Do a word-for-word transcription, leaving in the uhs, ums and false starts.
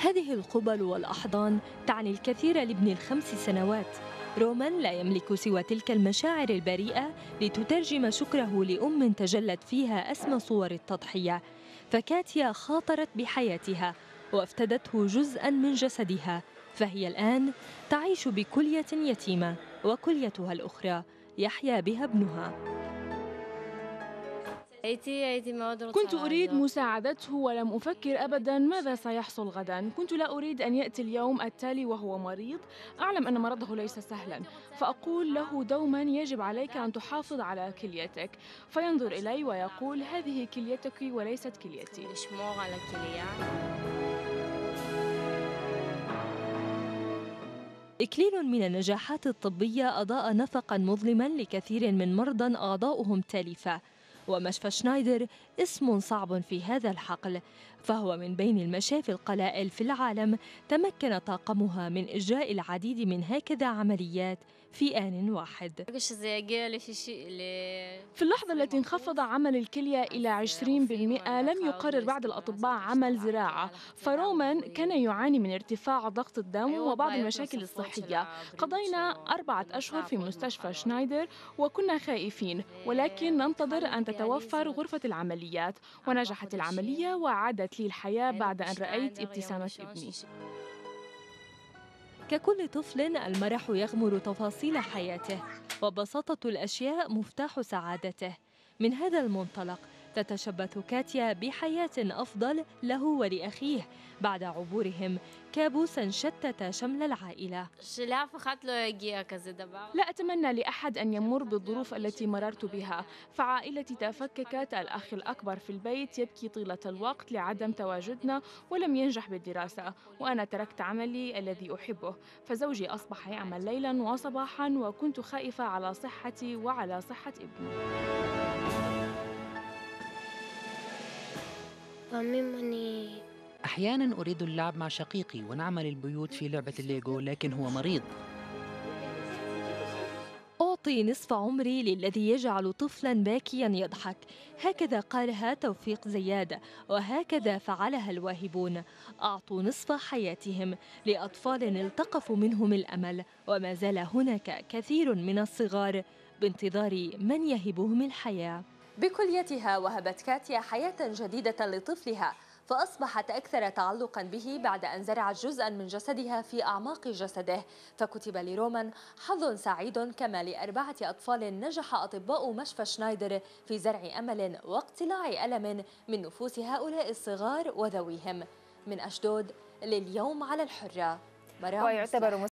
هذه القبل والأحضان تعني الكثير لابن الخمس سنوات. رومان لا يملك سوى تلك المشاعر البريئة لتترجم شكره لأم تجلت فيها أسمى صور التضحية. فكاتيا خاطرت بحياتها وافتدته جزءاً من جسدها، فهي الآن تعيش بكلية يتيمة، وكليتها الأخرى يحيا بها ابنها. كنت أريد مساعدته ولم أفكر أبداً ماذا سيحصل غداً. كنت لا أريد أن يأتي اليوم التالي وهو مريض. أعلم أن مرضه ليس سهلاً، فأقول له دوماً يجب عليك أن تحافظ على كليتك، فينظر إلي ويقول هذه كليتك وليست كليتي. إكليل من النجاحات الطبية أضاء نفقاً مظلماً لكثير من مرضى أعضاؤهم تالفة، ومشفى شنايدر اسم صعب في هذا الحقل، فهو من بين المشافي القلائل في العالم تمكن طاقمها من إجراء العديد من هكذا عمليات في آن واحد. في اللحظة التي انخفض عمل الكلية إلى عشرين بالمئة لم يقرر بعض الأطباء عمل زراعة، فرومان كان يعاني من ارتفاع ضغط الدم وبعض المشاكل الصحية. قضينا أربعة أشهر في مستشفى شنايدر وكنا خائفين، ولكن ننتظر أن تتوفر غرفة العمليات، ونجحت العملية وعادت لي الحياة بعد أن رأيت ابتسامة ابني. ككل طفل المرح يغمر تفاصيل حياته، وبساطة الأشياء مفتاح سعادته. من هذا المنطلق تتشبث كاتيا بحياة أفضل له ولأخيه بعد عبورهم كابوساً شتت شمل العائلة. لا أتمنى لأحد أن يمر بالظروف التي مررت بها، فعائلتي تفككت. الأخ الأكبر في البيت يبكي طيلة الوقت لعدم تواجدنا ولم ينجح بالدراسة، وأنا تركت عملي الذي أحبه، فزوجي أصبح يعمل ليلاً وصباحاً، وكنت خائفة على صحتي وعلى صحة ابني. أحياناً أريد اللعب مع شقيقي ونعمل البيوت في لعبة الليجو، لكن هو مريض. أعطي نصف عمري للذي يجعل طفلاً باكياً يضحك، هكذا قالها توفيق زياد، وهكذا فعلها الواهبون. أعطوا نصف حياتهم لأطفال التقفوا منهم الأمل، وما زال هناك كثير من الصغار بانتظار من يهبهم الحياة. بكليتها وهبت كاتيا حياة جديدة لطفلها، فأصبحت أكثر تعلقاً به بعد أن زرعت جزءاً من جسدها في أعماق جسده. فكتب لرومان حظ سعيد كما لأربعة أطفال نجح أطباء مشفى شنايدر في زرع أمل واقتلاع ألم من نفوس هؤلاء الصغار وذويهم. من أشدود، لليوم على الحرة. ويعتبر